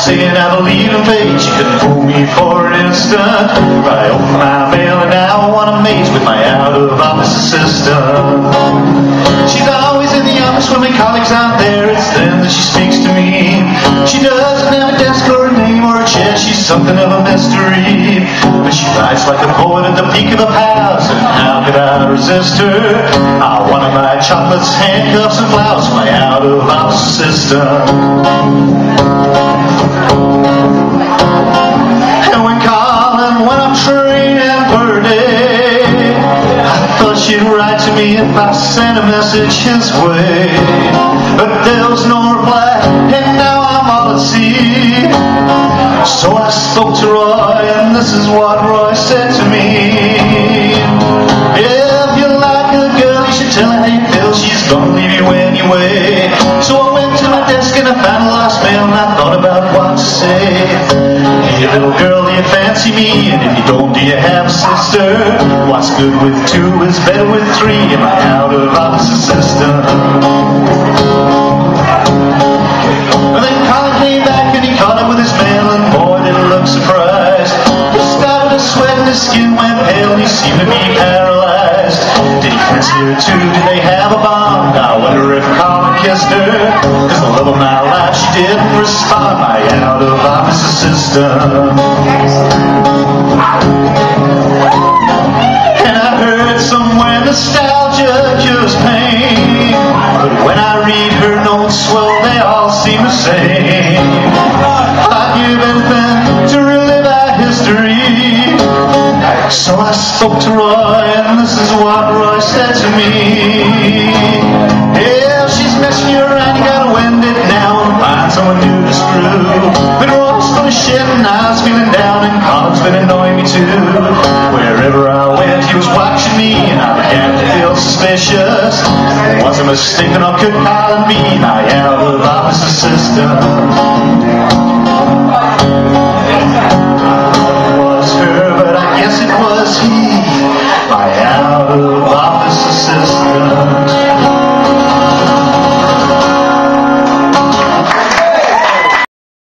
saying I believe in fate. She couldn't fool me for an instant. I opened my mail and now I want a maze with my out-of-office assistant. She's always in the office when my colleagues aren't there. It's then that she speaks to me. She doesn't have a desk or a name or a chair. She's something of a mystery, but she writes like a poet at the peak of the past. And how could I resist her? I wanted my chocolates, handcuffs, and flowers for my out-of-office assistant. And when calling, when I'm training for a day, I thought she'd write to me if I sent a message his way. But there was no reply, and now I'm all at sea. So I spoke to Roy, and this is what Roy said to me. If you like a girl, you should tell her how you feel. She's gonna leave you anyway. So I went to my desk and I found a lost mail, and I thought about what to say. Hey little girl, do you fancy me? And if you don't, do you have a sister? What's good with two is better with three. Am I out-of-office assistant? Then Colin came back and he caught up with his mail, and boy did he look surprised. He started to sweat and his skin went pale and he seemed to be paralyzed. Did he fancy her too? Did they have a bond? I wonder if Colin kissed her, cause the love of my life she didn't respond. My out-of-office assistant. And I heard somewhere nostalgia cures pain, but when I read her notes, well, they all seem the same. I'd give anything to relive our history. So I spoke to Roy, and this is what Roy said to me. Yeah, she's messing you around, you gotta wend it now and find someone new to screw. But Roy's full of shit and I was feeling down, and Colin's been annoying me too. Wherever I went, he was watching me, and I began to feel suspicious. Was it mistaken, or could Colin be my out-of-office assistant?